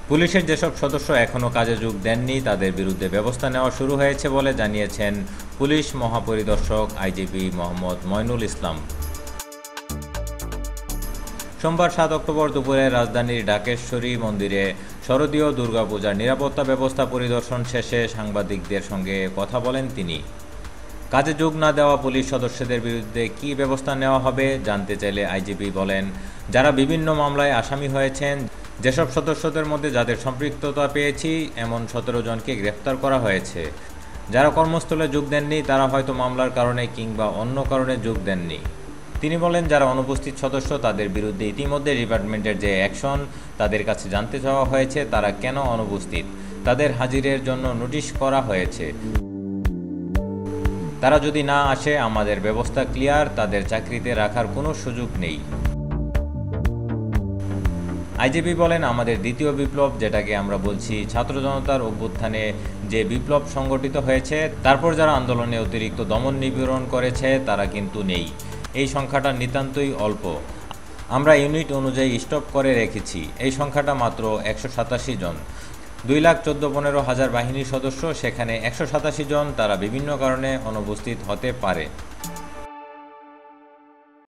পুলিশের যেসব সদস্য এখনও কাজে যোগ দেননি তাদের বিরুদ্ধে ব্যবস্থা নেওয়া শুরু হয়েছে বলে জানিয়েছেন পুলিশ মহাপরিদর্শক আইজিপি মোহাম্মদ মইনুল ইসলাম। সোমবার 7 অক্টোবর দুপুরে রাজধানীর ঢাকেশ্বরী মন্দিরে শারদীয় দুর্গাপূজার নিরাপত্তা ব্যবস্থা পরিদর্শন শেষে সাংবাদিকদের সঙ্গে কথা বলেন তিনি। কাজে যোগ না দেওয়া পুলিশ সদস্যদের বিরুদ্ধে কী ব্যবস্থা নেওয়া হবে জানতে চাইলে আইজিপি বলেন, যারা বিভিন্ন মামলায় আসামি হয়েছেন, যেসব সদস্যদের মধ্যে যাদের সম্পৃক্ততা পেয়েছি এমন 17 জনকে গ্রেফতার করা হয়েছে। যারা কর্মস্থলে যোগ দেননি তারা হয়তো মামলার কারণে কিংবা অন্য কারণে যোগ দেননি। তিনি বলেন, যারা অনুপস্থিত সদস্য তাদের বিরুদ্ধে ইতিমধ্যে ডিপার্টমেন্টের যে অ্যাকশন তাদের কাছে জানতে চাওয়া হয়েছে, তারা কেন অনুপস্থিত, তাদের হাজিরের জন্য নোটিশ করা হয়েছে। তারা যদি না আসে আমাদের ব্যবস্থা ক্লিয়ার, তাদের চাকরিতে রাখার কোনো সুযোগ নেই। আইজিপি বলেন, আমাদের দ্বিতীয় বিপ্লব, যেটাকে আমরা বলছি ছাত্র জনতার অভ্যুত্থানে যে বিপ্লব সংগঠিত হয়েছে, তারপর যারা আন্দোলনে অতিরিক্ত দমন নিপীড়ন করেছে তারা কিন্তু নেই। এই সংখ্যাটা নিতান্তই অল্প। আমরা ইউনিট অনুযায়ী স্টপ করে রেখেছি। এই সংখ্যাটা মাত্র 187 জন। 2,14,15,000 বাহিনীর সদস্য, সেখানে 187 জন, তারা বিভিন্ন কারণে অনুপস্থিত হতে পারে।